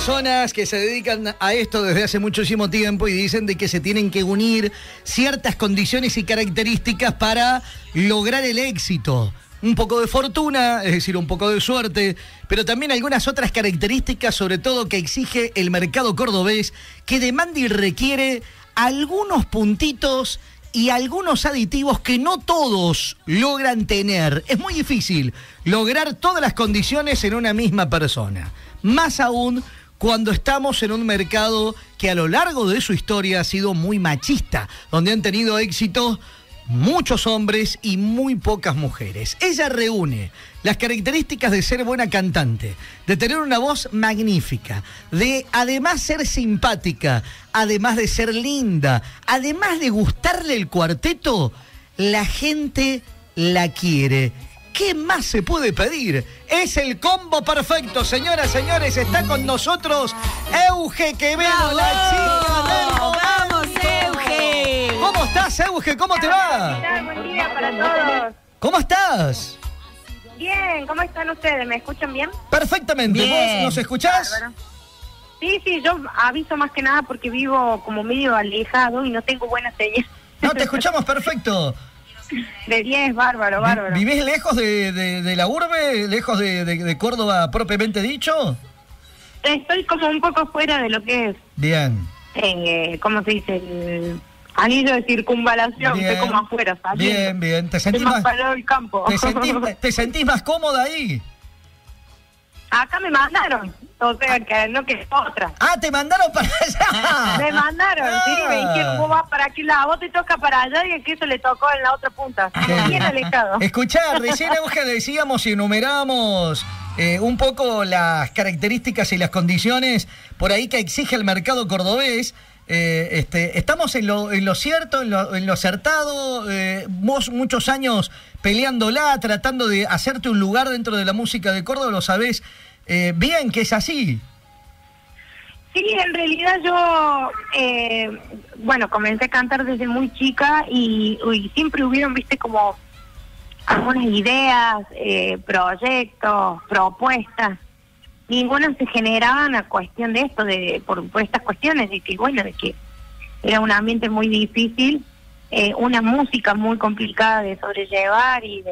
personas que se dedican a esto desde hace muchísimo tiempo y dicen de que se tienen que unir ciertas condiciones y características para lograr el éxito. Un poco de fortuna, es decir, un poco de suerte, pero también algunas otras características, sobre todo que exige el mercado cordobés, que demanda y requiere algunos puntitos y algunos aditivos que no todos logran tener. Es muy difícil lograr todas las condiciones en una misma persona. Más aún cuando estamos en un mercado que a lo largo de su historia ha sido muy machista, donde han tenido éxito muchos hombres y muy pocas mujeres. Ella reúne las características de ser buena cantante, de tener una voz magnífica, de además ser simpática, además de ser linda, además de gustarle el cuarteto, la gente la quiere. ¿Qué más se puede pedir? Es el combo perfecto, señoras, señores. Está con nosotros Euge Quevedo, la chica del momento. ¡Vamos, Euge! ¿Cómo estás, Euge? ¿Cómo te va? ¿Qué tal? Buen día para todos. ¿Cómo estás? Bien, ¿cómo están ustedes? ¿Me escuchan bien? Perfectamente. Bien. ¿Vos nos escuchás? Bárbaro. Sí, yo aviso más que nada porque vivo como medio alejado y no tengo buena señal. No, te escuchamos perfecto. De 10, bárbaro. ¿Vivís lejos de la urbe? ¿Lejos de Córdoba propiamente dicho? Estoy como un poco fuera de lo que es, Bien. ¿cómo se dice? El anillo de circunvalación, Bien. estoy como afuera, saliendo. Bien. ¿Te Estoy sentís más para el lado del campo. te sentís más cómoda ahí? Acá me mandaron, o sea que no que es otra. Ah, te mandaron para allá. Me mandaron, sí, me dijeron, vos vas para aquí lado, vos te toca para allá y que eso le tocó en la otra punta. Bien alejado. Escuchá, recién Euge decíamos y enumeramos un poco las características y las condiciones por ahí que exige el mercado cordobés. Estamos en lo cierto, en lo acertado. Vos muchos años peleándola, tratando de hacerte un lugar dentro de la música de Córdoba, lo sabés bien que es así. Sí, en realidad yo, comencé a cantar desde muy chica y siempre hubieron, viste, como algunas ideas, proyectos, propuestas. Ninguna se generaban a cuestión de esto, por estas cuestiones, de que era un ambiente muy difícil, una música muy complicada de sobrellevar y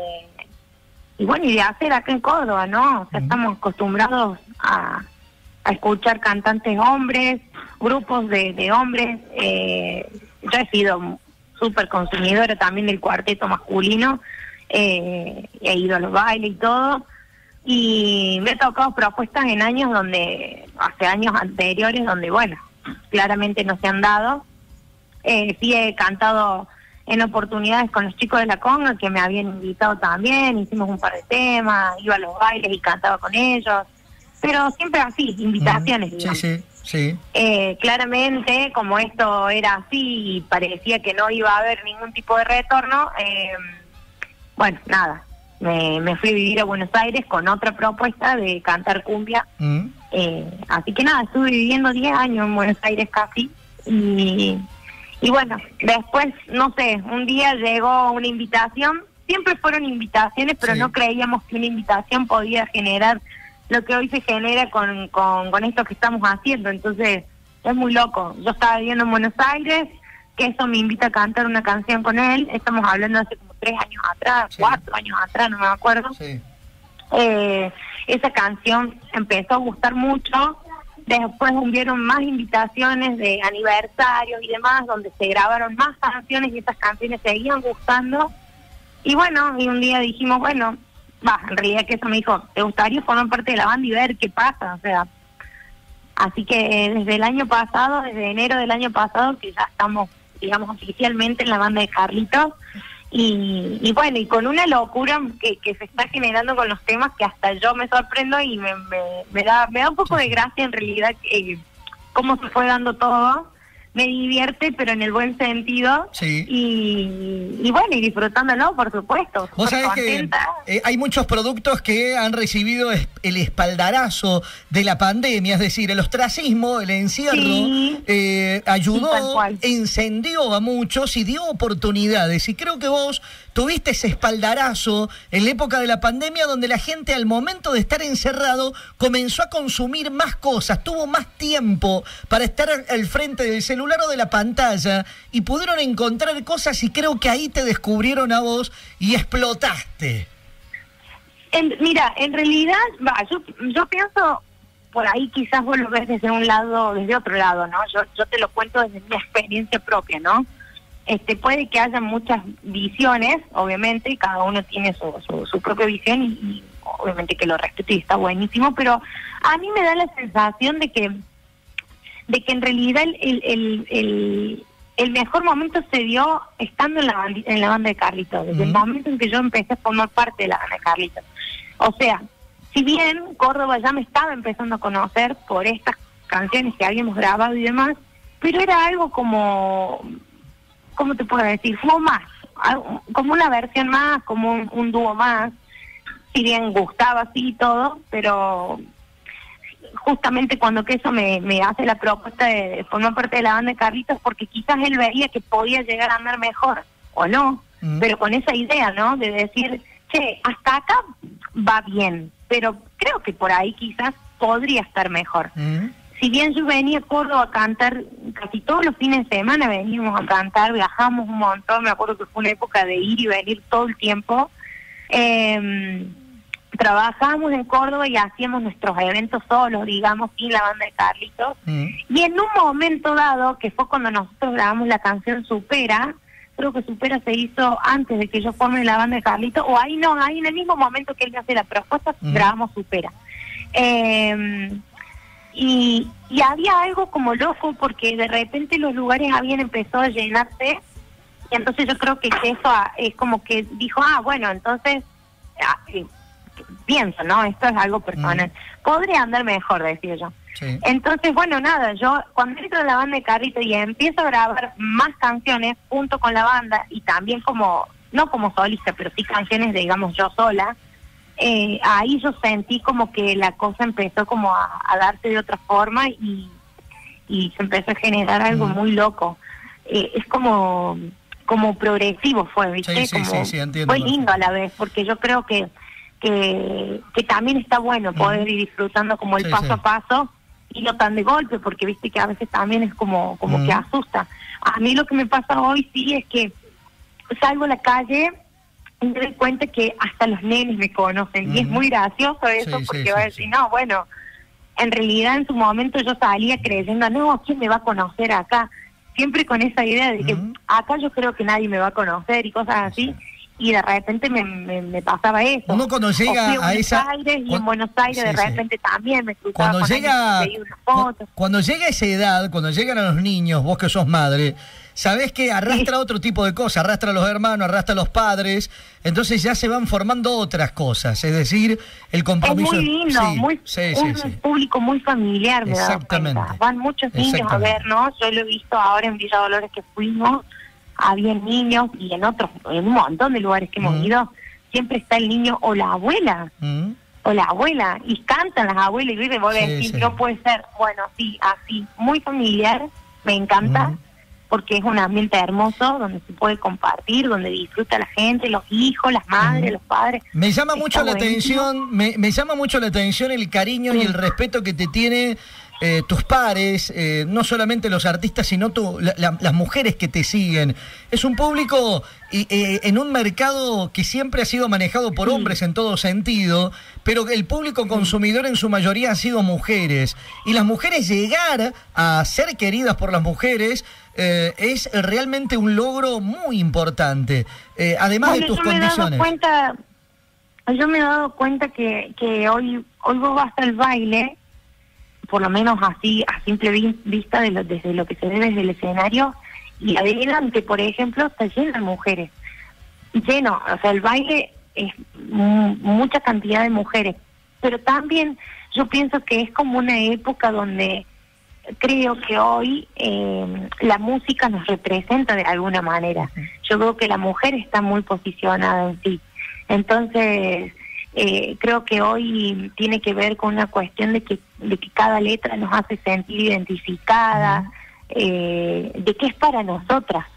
de hacer acá en Córdoba, ¿no? O sea, estamos acostumbrados a escuchar cantantes hombres, grupos de hombres. Yo he sido súper consumidora también del cuarteto masculino, he ido a los bailes y todo. Y me he tocado propuestas en años hace años anteriores, donde, claramente no se han dado. Sí he cantado en oportunidades con los chicos de la conga, que me habían invitado también, hicimos un par de temas, iba a los bailes y cantaba con ellos, pero siempre así, invitaciones. Sí. Claramente, como esto era así y parecía que no iba a haber ningún tipo de retorno, me fui a vivir a Buenos Aires con otra propuesta de cantar cumbia. Así que estuve viviendo 10 años en Buenos Aires casi. Y después, no sé, un día llegó una invitación. Siempre fueron invitaciones, pero no creíamos que una invitación podía generar lo que hoy se genera con esto que estamos haciendo. Entonces, es muy loco. Yo estaba viviendo en Buenos Aires, que eso me invita a cantar una canción con él. Estamos hablando hace como 3 años atrás, 4 años atrás, no me acuerdo. Sí. Esa canción empezó a gustar mucho. Después hubieron más invitaciones de aniversarios y demás, donde se grabaron más canciones y esas canciones seguían gustando. Y un día dijimos, en realidad que eso me dijo, ¿te gustaría formar parte de la banda y ver qué pasa? O sea, así que desde el año pasado, desde enero del año pasado, que ya estamos, digamos, oficialmente en la banda de Carlitos, y con una locura que se está generando con los temas que hasta yo me sorprendo y me da un poco de gracia en realidad cómo se fue dando todo. Me divierte, pero en el buen sentido. Sí. Y disfrutándolo, por supuesto. Vos sabés contenta. Que hay muchos productos que han recibido el espaldarazo de la pandemia, es decir, el ostracismo, el encierro, ayudó, encendió a muchos y dio oportunidades. Y creo que vos tuviste ese espaldarazo en la época de la pandemia donde la gente al momento de estar encerrado comenzó a consumir más cosas, tuvo más tiempo para estar al frente del celular o de la pantalla y pudieron encontrar cosas y creo que ahí te descubrieron a vos y explotaste. Mira, en realidad, yo pienso, por ahí quizás vos lo ves desde un lado, desde otro lado, ¿no? Yo te lo cuento desde mi experiencia propia, ¿no? Puede que haya muchas visiones, obviamente, y cada uno tiene su propia visión y obviamente que lo respeto y está buenísimo, pero a mí me da la sensación de que en realidad el mejor momento se dio estando en la banda de Carlitos, desde el momento en que yo empecé a formar parte de la banda de Carlitos. O sea, si bien Córdoba ya me estaba empezando a conocer por estas canciones que habíamos grabado y demás, pero era algo como, ¿cómo te puedo decir? Como más, como una versión más, como un dúo más, si bien gustaba así y todo, pero justamente cuando Queso me hace la propuesta de formar parte de la banda de Carlitos, porque quizás él veía que podía llegar a andar mejor, o no, pero con esa idea, ¿no? De decir, che, hasta acá va bien, pero creo que por ahí quizás podría estar mejor. Si bien yo venía a Córdoba a cantar casi todos los fines de semana, veníamos a cantar, viajamos un montón, me acuerdo que fue una época de ir y venir todo el tiempo. Trabajábamos en Córdoba y hacíamos nuestros eventos solos, digamos, sin la banda de Carlitos. Y en un momento dado, que fue cuando nosotros grabamos la canción Supera, creo que Supera se hizo antes de que yo forme la banda de Carlitos, o ahí no, ahí en el mismo momento que él me hace la propuesta, grabamos Supera. Y había algo como loco, porque de repente los lugares habían empezado a llenarse, y entonces yo creo que eso es como que dijo, bueno, entonces, pienso, ¿no? Esto es algo personal. Podría andar mejor, decía yo. Sí. Entonces, bueno, nada, yo cuando entro a la banda de Carlitos y empiezo a grabar más canciones junto con la banda, y también como, no como solista, pero sí canciones, digamos, yo sola, ahí yo sentí como que la cosa empezó como a darse de otra forma y se empezó a generar algo muy loco. Es como progresivo fue, ¿viste? Sí, entiendo. Fue lindo a la vez, porque yo creo que también está bueno poder ir disfrutando como el paso a paso y no tan de golpe, porque viste que a veces también es como que asusta. A mí lo que me pasa hoy sí es que salgo a la calle y me doy cuenta que hasta los nenes me conocen, y es muy gracioso eso, porque va a decir, no, bueno, en realidad en su momento yo salía creyendo, no, ¿quién me va a conocer acá? Siempre con esa idea de que acá yo creo que nadie me va a conocer y cosas así. Y de repente me pasaba eso. Uno cuando llega a esa... Aires, y en Buenos Aires de repente también me cruzaba cuando llega esa edad, cuando llegan a los niños, vos que sos madre, sabés que arrastra otro tipo de cosas, arrastra a los hermanos, arrastra a los padres, entonces ya se van formando otras cosas, es decir, el compromiso... Es muy lindo, un público muy familiar, me da cuenta. Van muchos niños a vernos, yo lo he visto ahora en Villa Dolores que fuimos, había niños, y en un montón de lugares que hemos ido, siempre está el niño o la abuela, y cantan las abuelas, y viven, vos decís, no puede ser, bueno, sí, así, muy familiar, me encanta, porque es un ambiente hermoso, donde se puede compartir, donde disfruta la gente, los hijos, las madres, los padres. Me llama mucho la atención, me llama mucho la atención el cariño y el respeto que te tiene tus pares, no solamente los artistas, sino las mujeres que te siguen. Es un público en un mercado que siempre ha sido manejado por hombres en todo sentido, pero el público consumidor en su mayoría han sido mujeres. Y las mujeres, llegar a ser queridas por las mujeres, es realmente un logro muy importante, además de tus condiciones. Yo me he dado cuenta que hoy vos vas al baile, por lo menos así a simple vista desde lo que se ve desde el escenario, y adelante, por ejemplo, está lleno de mujeres, lleno, o sea, el baile es mucha cantidad de mujeres, pero también yo pienso que es como una época donde creo que hoy la música nos representa de alguna manera. Yo creo que la mujer está muy posicionada en sí, entonces creo que hoy tiene que ver con una cuestión de que cada letra nos hace sentir identificada, de que es para nosotras.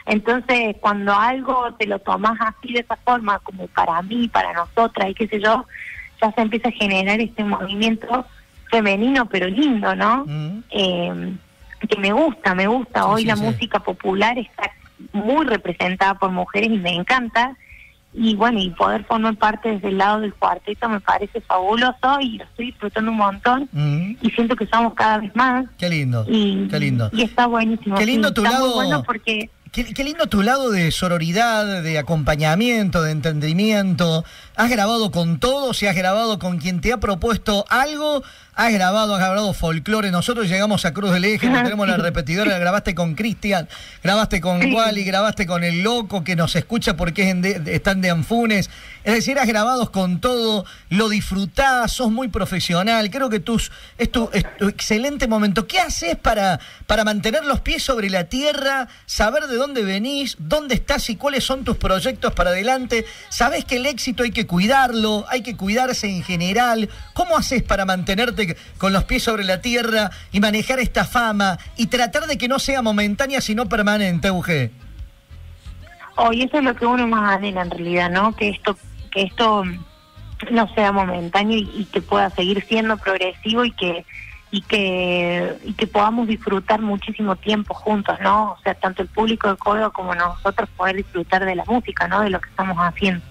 Entonces, cuando algo te lo tomas así de esa forma, como para mí, para nosotras y qué sé yo, ya se empieza a generar este movimiento femenino pero lindo, ¿no? Que me gusta. Hoy la música popular está muy representada por mujeres y me encanta. Y bueno, y poder formar parte desde el lado del cuarteto me parece fabuloso y lo estoy disfrutando un montón y siento que somos cada vez más. Qué lindo, qué lindo. Y está buenísimo. Qué lindo tu está lado, muy bueno porque... Qué lindo tu lado de sororidad, de acompañamiento, de entendimiento. ¿Has grabado con todos y has grabado con quien te ha propuesto algo? Has grabado folclore. Nosotros llegamos a Cruz del Eje, que tenemos la repetidora, grabaste con Cristian, grabaste con Wally, grabaste con El Loco, que nos escucha porque están de Anfunes. Es decir, has grabado con todo, lo disfrutás, sos muy profesional. Creo que es tu excelente momento. ¿Qué haces para mantener los pies sobre la tierra, saber de dónde venís, dónde estás y cuáles son tus proyectos para adelante? Sabés que el éxito hay que cuidarlo, hay que cuidarse en general. ¿Cómo haces para mantenerte con los pies sobre la tierra y manejar esta fama y tratar de que no sea momentánea sino permanente, Euge? Oye, eso es lo que uno más anhela en realidad, ¿no? Que esto no sea momentáneo y que pueda seguir siendo progresivo y que podamos disfrutar muchísimo tiempo juntos, ¿no? O sea, tanto el público de Córdoba como nosotros poder disfrutar de la música, ¿no? De lo que estamos haciendo.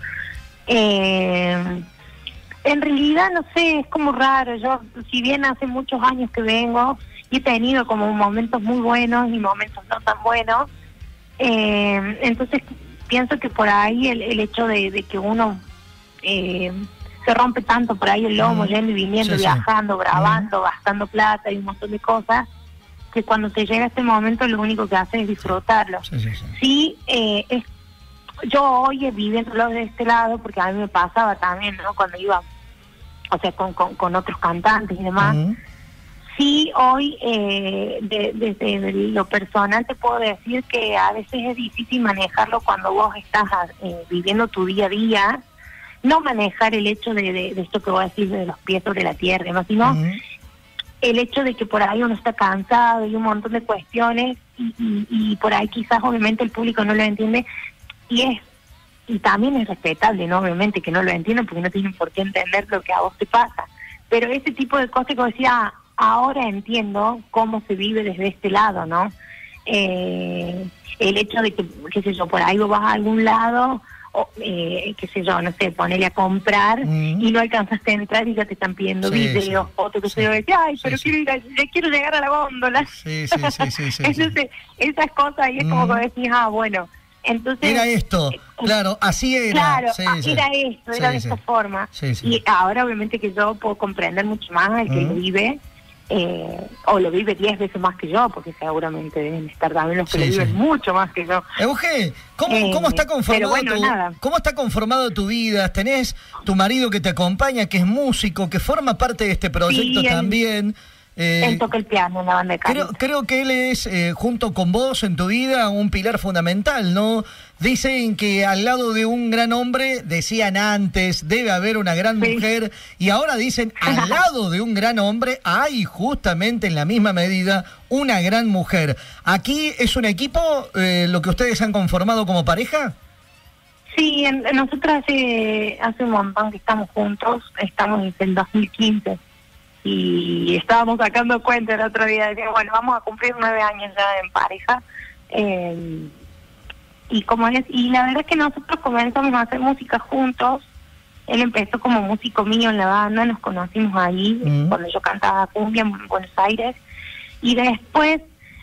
En realidad, no sé, es como raro. Yo, si bien hace muchos años que vengo y he tenido como momentos muy buenos y momentos no tan buenos, entonces pienso que por ahí el hecho de que uno se rompe tanto por ahí el lomo, yendo y viniendo, viajando, grabando, gastando plata y un montón de cosas, que cuando te llega este momento lo único que haces es disfrutarlo. Yo hoy viviéndolo de este lado, porque a mí me pasaba también, ¿no? Cuando iba, o sea, con otros cantantes y demás. Sí, hoy desde lo personal te puedo decir que a veces es difícil manejarlo cuando vos estás viviendo tu día a día. No manejar el hecho de esto que voy a decir de los pies sobre la tierra, ¿no? Sino el hecho de que por ahí uno está cansado y un montón de cuestiones y por ahí quizás obviamente el público no lo entiende y también es respetable, ¿no? Obviamente que no lo entiendan porque no tienen por qué entender lo que a vos te pasa. Pero ese tipo de cosas que decía, ahora entiendo cómo se vive desde este lado, ¿no? El hecho de que, qué sé yo, por ahí vos vas a algún lado, o, qué sé yo, no sé, ponele a comprar y no alcanzaste a entrar y ya te están pidiendo videos, fotos, que se yo, ay, pero quiero llegar a la góndola. Entonces, esas cosas y es como que decís, bueno, entonces... Era esto, claro, así era. Claro, era esto, era de esta forma. Y ahora obviamente que yo puedo comprender mucho más al que lo vive, o lo vive 10 veces más que yo, porque seguramente deben estar también los que lo viven mucho más que yo. Euge, ¿cómo está conformado ¿cómo está conformado tu vida? ¿Tenés tu marido que te acompaña, que es músico, que forma parte de este proyecto también? Él toca el piano en la banda de Carita. Creo que él es, junto con vos en tu vida, un pilar fundamental, ¿no? Dicen que al lado de un gran hombre, decían antes, debe haber una gran mujer, y ahora dicen, al lado de un gran hombre hay justamente en la misma medida una gran mujer. ¿Aquí es un equipo lo que ustedes han conformado como pareja? Sí, nosotros hace un montón que estamos juntos, estamos desde el 2015. Y estábamos sacando cuenta el otro día, decíamos, bueno, vamos a cumplir 9 años ya en pareja, y la verdad es que nosotros comenzamos a hacer música juntos. Él empezó como músico mío en la banda, nos conocimos ahí, cuando yo cantaba cumbia en Buenos Aires, y después,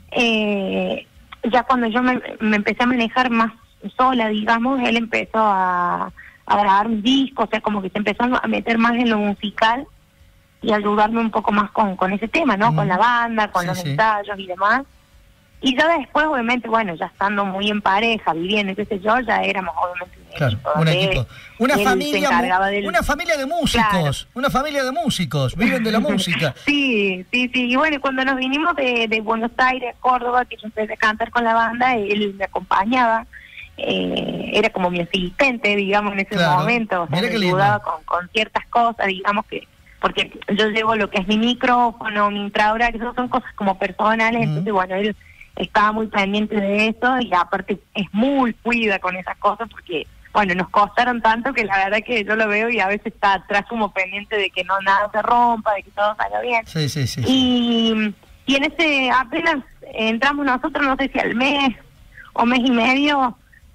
ya cuando yo me empecé a manejar más sola, digamos, él empezó a grabar mis discos, o sea, como que se empezó a meter más en lo musical, y ayudarme un poco más con ese tema, ¿no? Con la banda, con los ensayos y demás. Y ya después, obviamente, bueno, ya estando muy en pareja, viviendo, qué sé yo, ya éramos obviamente un equipo. Una familia de músicos, una familia de músicos, viven de la música. Sí. Y bueno, cuando nos vinimos de Buenos Aires a Córdoba, que yo empecé a cantar con la banda, él me acompañaba. Era como mi asistente, digamos, en ese momento. O sea, me ayudaba con ciertas cosas, digamos que porque yo llevo lo que es mi micrófono, mi intradura, que eso son cosas como personales, entonces bueno, él estaba muy pendiente de eso y aparte es muy cuida con esas cosas porque, bueno, nos costaron tanto que la verdad que yo lo veo y a veces está atrás como pendiente de que no nada se rompa, de que todo salga bien. Sí. Y en ese, apenas entramos nosotros, no sé si al mes o mes y medio,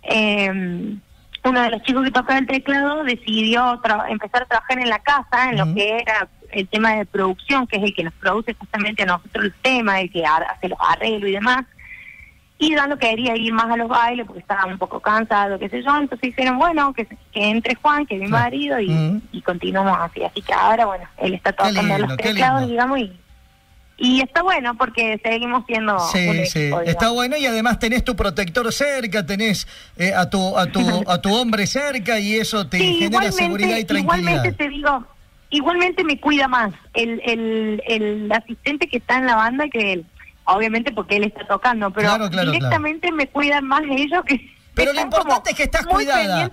uno de los chicos que tocaba el teclado decidió empezar a trabajar en la casa, en lo que era el tema de producción, que es el que nos produce justamente a nosotros el tema, el que hace los arreglos y demás. Y Dano quería ir más a los bailes porque estaba un poco cansado, qué sé yo. Entonces dijeron, bueno, que entre Juan, que es mi marido, y continuamos así. Así que ahora, bueno, él está tocando los teclados, digamos, y está bueno porque seguimos siendo un equipo, está bueno, y además tenés tu protector cerca, tenés a tu hombre cerca, y eso te genera seguridad y tranquilidad. Igualmente te digo, igualmente me cuida más el asistente que está en la banda que él. Obviamente porque él está tocando, pero directamente me cuidan más ellos que... Pero lo importante es que estás cuidada.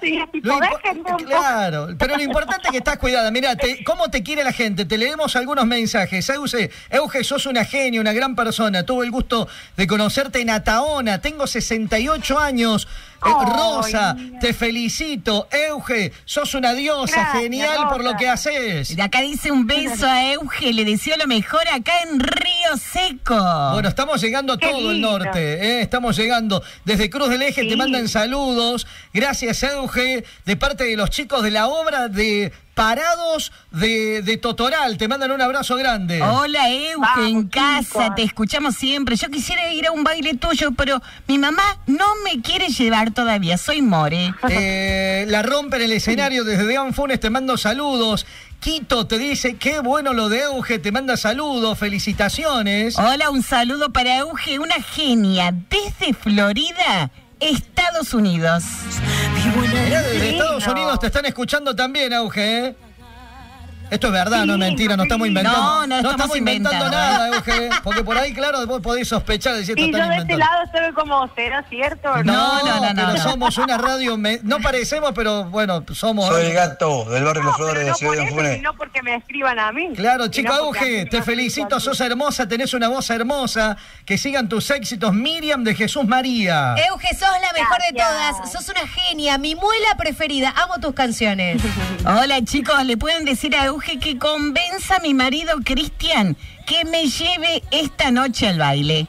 Claro, pero lo importante es que estás cuidada. Mirá, ¿cómo te quiere la gente? Te leemos algunos mensajes. Euge, sos una genia, una gran persona. Tuve el gusto de conocerte en Ataona. Tengo 68 años. Rosa, te felicito. Euge, sos una diosa. Gracias, genial, Rosa, por lo que haces. De acá dice un beso a Euge. Le deseo lo mejor acá en Río Seco. Bueno, estamos llegando a todo el norte. Estamos llegando. Desde Cruz del Eje te mandan saludos. Gracias, Euge, de parte de los chicos de la obra de Parados de Totoral. Te mandan un abrazo grande. Hola, Euge, en casa, te escuchamos siempre. Yo quisiera ir a un baile tuyo, pero mi mamá no me quiere llevar todavía. Soy More. La rompe en el escenario desde Dean Funes, te mando saludos. Quito te dice, qué bueno lo de Euge, te manda saludos, felicitaciones. Hola, un saludo para Euge, una genia desde Florida, Estados Unidos. Mirá, desde Estados Unidos te están escuchando también, Euge, ¿eh? Esto es verdad, no es mentira, no estamos inventando. No estamos inventando nada, Euge. Porque por ahí, claro, vos podés sospechar de si esto están inventando. Y yo de este lado estoy como, ¿será cierto? No, pero somos una radio, no parecemos, pero bueno, somos... Soy el gato del barrio Los Flores de Ciudad de Funes. No porque me escriban a mí. Claro, chico, Euge, te felicito, sos hermosa, tenés una voz hermosa. Que sigan tus éxitos. Miriam de Jesús María. Euge, sos la mejor de todas, sos una genia, mi muela preferida, amo tus canciones. Hola, chicos, ¿le pueden decir a Euge que convenza a mi marido Cristian que me lleve esta noche al baile?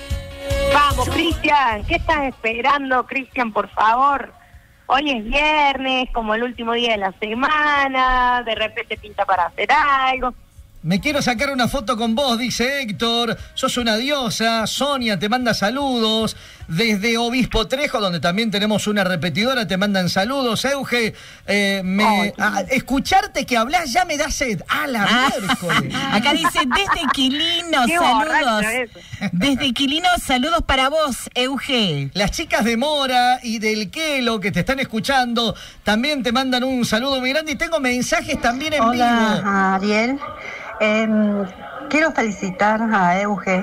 Vamos, Cristian, ¿qué estás esperando, Cristian, por favor? Hoy es viernes, como el último día de la semana, de repente pinta para hacer algo. Me quiero sacar una foto con vos, dice Héctor. Sos una diosa. Sonia te manda saludos. Desde Obispo Trejo, donde también tenemos una repetidora, te mandan saludos. Euge, escucharte que hablás ya me da sed. La miércoles. Acá dice, desde Quilino, saludos. Desde Quilino, saludos para vos, Euge. Las chicas de Mora y del Quelo que te están escuchando también te mandan un saludo muy grande. Y tengo mensajes también en vivo. Hola, Ariel. Quiero felicitar a Euge,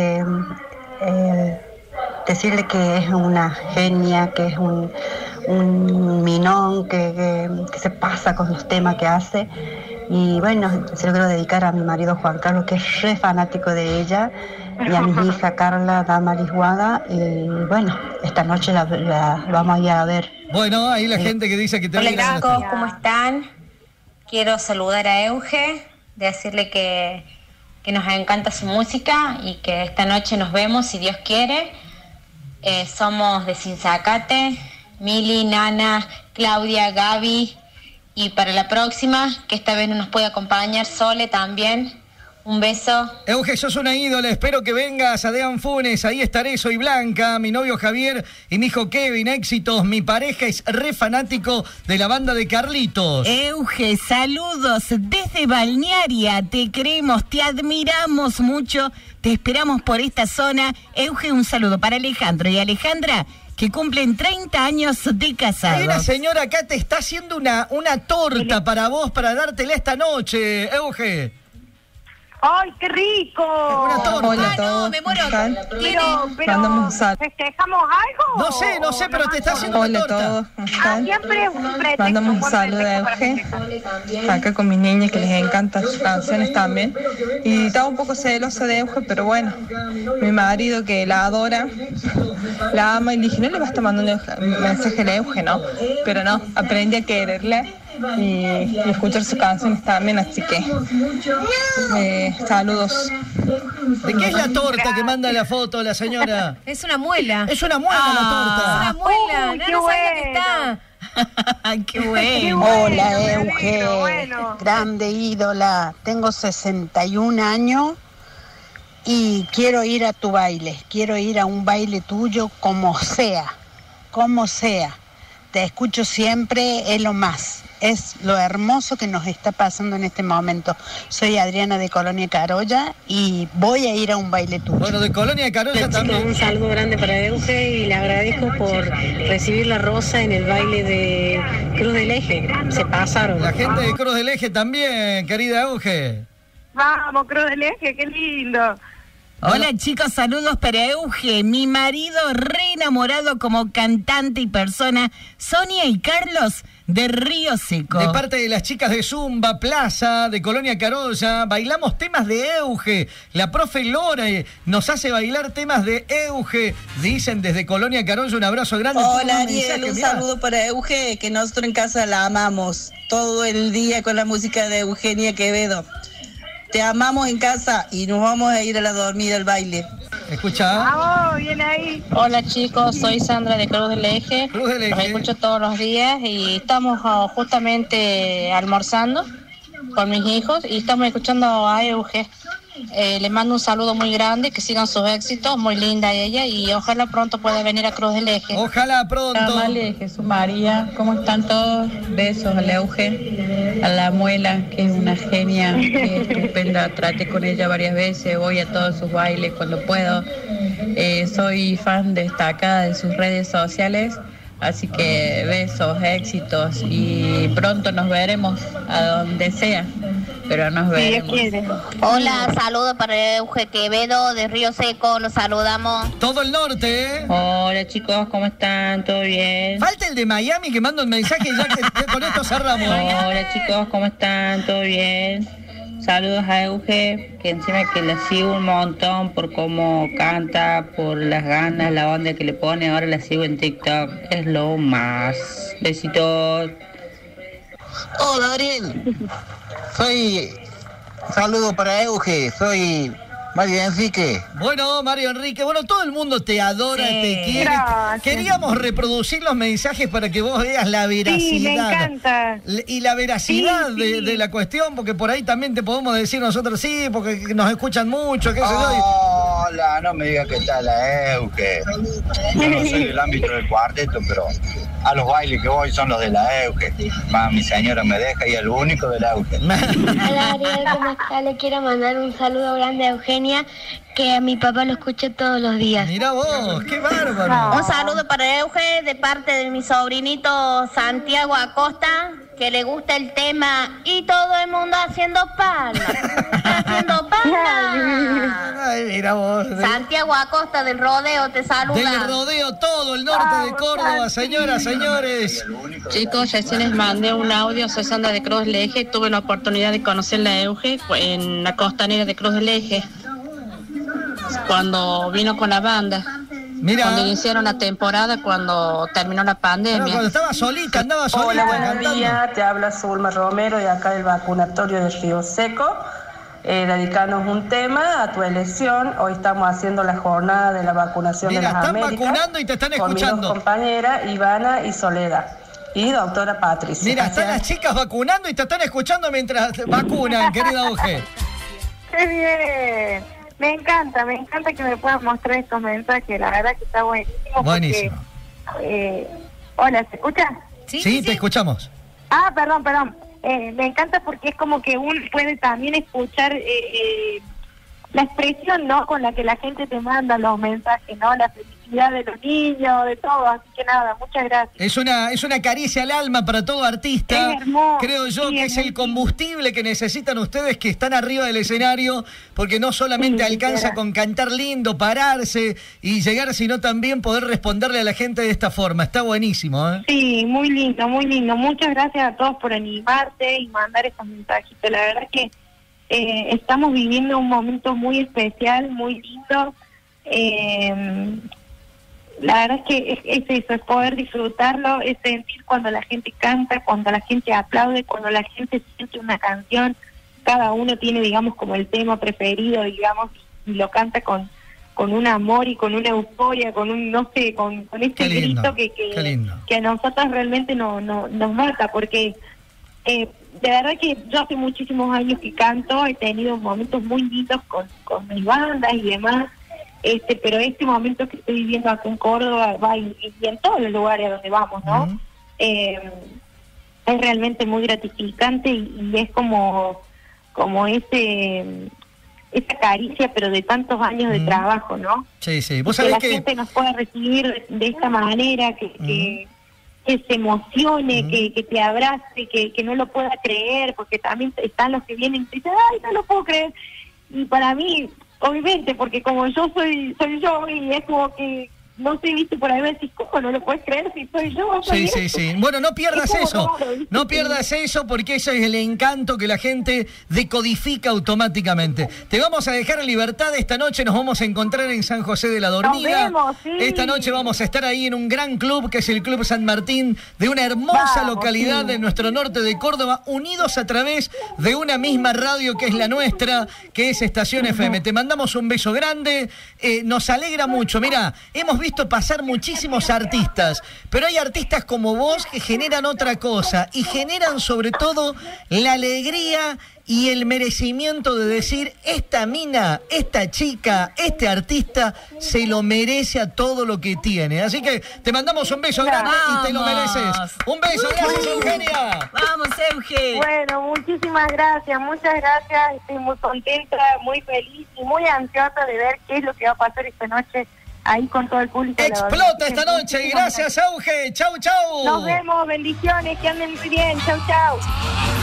decirle que es una genia, que es un minón, que se pasa con los temas que hace. Y bueno, se lo quiero dedicar a mi marido Juan Carlos, que es re fanático de ella, y a mi hija Carla Damaris Guada. Y bueno, esta noche la vamos a ir a ver. Bueno, ahí la gente que dice que te... Hola, chicos, ¿cómo están? Quiero saludar a Euge, decirle que nos encanta su música y que esta noche nos vemos si Dios quiere. Somos de Sinzacate, Mili, Nana, Claudia, Gaby, y para la próxima, que esta vez no nos puede acompañar, Sole también. Un beso. Euge, sos una ídola, espero que vengas a Dean Funes, ahí estaré, soy Blanca, mi novio Javier y mi hijo Kevin, éxitos, mi pareja es re fanático de la banda de Carlitos. Euge, saludos desde Balnearia, te queremos, te admiramos mucho, te esperamos por esta zona. Euge, un saludo para Alejandro y Alejandra, que cumplen 30 años de casados. Hay una señora acá te está haciendo una torta para vos, para dártela esta noche, Euge. ¡Ay, qué rico! Una torta. Hola a todos. No, me muero. Pero Mandamos un saludo. ¿festejamos algo? No sé, pero te está haciendo Hola una a torta. todos, ¿cómo están? Siempre es un pretexto. Mandamos un buen saludo a pretexto para Euge, festejar. acá con mis niñas que les encantan sus canciones también. Y estaba un poco celosa de Euge, pero bueno, mi marido que la adora, la ama, y le dije, no le vas a estar mandando un mensaje a Euge, ¿no? Pero no, aprendí a quererle y escuchar sus canciones también, así que saludos. ¿De qué es la torta que manda la foto la señora? Es una muela. Es una muela la torta. Una muela. Uy, No, qué no sabía que bueno. está. Qué bueno. Qué bueno, Hola, qué Euge, bueno. grande ídola. Tengo 61 años y quiero ir a tu baile. Quiero ir a un baile tuyo como sea, como sea. Te escucho siempre, es lo más. Es lo hermoso que nos está pasando en este momento. Soy Adriana de Colonia Carolla y voy a ir a un baile tuyo. Bueno, de Colonia de Carolla también. Un saludo grande para Euge y le agradezco por recibir la rosa en el baile de Cruz del Eje. Se pasaron. La gente de Cruz del Eje también, querida Euge. Vamos, Cruz del Eje, qué lindo. Hola chicos, saludos para Euge, mi marido re enamorado como cantante y persona, Sonia y Carlos de Río Seco. De parte de las chicas de Zumba, Plaza, de Colonia Carolla, bailamos temas de Euge. La profe Lora nos hace bailar temas de Euge. Dicen desde Colonia Carolla, un abrazo grande. Hola Ariel, un saludo para Euge, que nosotros en casa la amamos todo el día con la música de Eugenia Quevedo. Te amamos en casa y nos vamos a ir a la dormida al baile. Escucha. Vamos, bien ahí. Hola chicos, soy Sandra de Cruz del Eje. Cruz del Eje. Los escucho todos los días y estamos justamente almorzando con mis hijos y estamos escuchando a Euge. Les mando un saludo muy grande, que sigan sus éxitos, muy linda ella y ojalá pronto pueda venir a Cruz del Eje. Ojalá pronto. Amale, Jesús María, ¿cómo están todos? Besos al Euge, a la Muela, que es una genia, que es estupenda, traté con ella varias veces, voy a todos sus bailes cuando puedo. Soy fan destacada de sus redes sociales, así que besos, éxitos y pronto nos veremos a donde sea, pero nos veremos. Hola, saludo para Euge Quevedo de Río Seco, los saludamos. Todo el norte, ¿eh? Hola chicos, ¿cómo están? ¿Todo bien? Falta el de Miami que manda un mensaje ya que con esto cerramos. Hola chicos, ¿cómo están? ¿Todo bien? Saludos a Euge, que encima que la sigo un montón por cómo canta, por las ganas, la onda que le pone. Ahora la sigo en TikTok, es lo más. Besitos. Hola Ariel, saludo para Euge, soy Mario Enrique. Bueno, Mario Enrique, todo el mundo te adora, Sí. te quiere. Gracias. Queríamos reproducir los mensajes para que vos veas la veracidad. Sí, me encanta. Y la veracidad Sí, sí. de la cuestión, porque por ahí también te podemos decir nosotros sí, porque nos escuchan mucho, qué sé yo. Hola, no me digas que está la Euge. Yo no soy del ámbito del cuarteto, pero a los bailes que voy son los de la Euge. Más mi señora me deja y el único de la Euge. Hola Ariel, ¿cómo está? Le quiero mandar un saludo grande a Eugenia, que a mi papá lo escucha todos los días. Mirá vos, qué bárbaro. Un saludo para Euge de parte de mi sobrinito Santiago Acosta, que le gusta el tema y todo el mundo haciendo palmas. Haciendo palmas. Ay, mira vos. Santiago Acosta del Rodeo te saluda. Del rodeo todo el norte de Córdoba, señoras, señores. Chicos, recién les mandé un audio, soy Sandra de Cruz del Eje, tuve la oportunidad de conocerla a Euge en la costanera de Cruz del Eje, cuando vino con la banda. Mira. Cuando iniciaron la temporada, cuando terminó la pandemia. Cuando estaba solita, andaba solita. Hola, buenos cantando. días, te habla Zulma Romero de acá del vacunatorio de Río Seco. Dedicarnos un tema a tu elección. Hoy estamos haciendo la jornada de la vacunación Mira, de las están Américas. vacunando y te están con mis escuchando. dos compañeras, Ivana y Soledad. Y doctora Patricia. Mira, están las chicas vacunando y te están escuchando mientras vacunan, querida Euge. ¡Qué bien! Me encanta que me puedas mostrar estos mensajes, la verdad que está buenísimo. Buenísimo. Porque, hola, ¿se escucha? Sí, te escuchamos. Ah, perdón. Me encanta porque es como que uno puede también escuchar expresión, ¿no? Con la que la gente te manda los mensajes, ¿no? La felicidad de los niños, de todo. Así que nada, muchas gracias. Es una caricia al alma para todo artista. Es hermoso. Creo yo que es el combustible que necesitan ustedes que están arriba del escenario, porque no solamente alcanza con cantar lindo, pararse y llegar, sino también poder responderle a la gente de esta forma. Está buenísimo, ¿eh? Sí, muy lindo, muy lindo. Muchas gracias a todos por animarte y mandar esos mensajitos. La verdad que estamos viviendo un momento muy especial, muy lindo. La verdad es que es eso, es poder disfrutarlo, es sentir cuando la gente canta, cuando la gente aplaude, cuando la gente siente una canción. Cada uno tiene, digamos, como el tema preferido, digamos, y lo canta con un amor y con una euforia, con un, no sé, con este grito que a nosotros realmente nos mata, porque de verdad que yo hace muchísimos años que canto, he tenido momentos muy lindos con mis bandas y demás, pero este momento que estoy viviendo acá en Córdoba y en todos los lugares donde vamos, ¿no? Es realmente muy gratificante y es como esa caricia, pero de tantos años de trabajo, ¿no? Sí, sí. ¿Vos que sabés la gente nos pueda recibir de esta manera, que se emocione, que te abrace, que no lo pueda creer, porque también están los que vienen y dicen, ay, no lo puedo creer. Y para mí, obviamente, porque como yo soy yo, y es como que, no sé, viste, por ahí me decís, ¿cómo no lo puedes creer si soy yo? Sí. Bueno, no pierdas eso. Raro, no pierdas eso, porque eso es el encanto que la gente decodifica automáticamente. Te vamos a dejar en libertad esta noche. Nos vamos a encontrar en San José de la Dormida. Nos vemos, sí. Esta noche vamos a estar ahí en un gran club, que es el Club San Martín, de una hermosa localidad de nuestro norte de Córdoba, unidos a través de una misma radio que es la nuestra, que es Estación FM. Te mandamos un beso grande. Nos alegra mucho. Mirá, hemos visto pasar muchísimos artistas, pero hay artistas como vos que generan otra cosa y generan sobre todo la alegría y el merecimiento de decir, esta mina, esta chica, este artista se lo merece a todo lo que tiene. Así que te mandamos un beso grande y te lo mereces. Un beso, gracias, Eugenia. Vamos, Euge. Bueno, muchísimas gracias, muchas gracias. Estoy muy contenta, muy feliz y muy ansiosa de ver qué es lo que va a pasar esta noche ahí con todo el público. Explota esta noche y gracias, Euge. Chau, chau. Nos vemos, bendiciones, que anden muy bien. Chau, chau.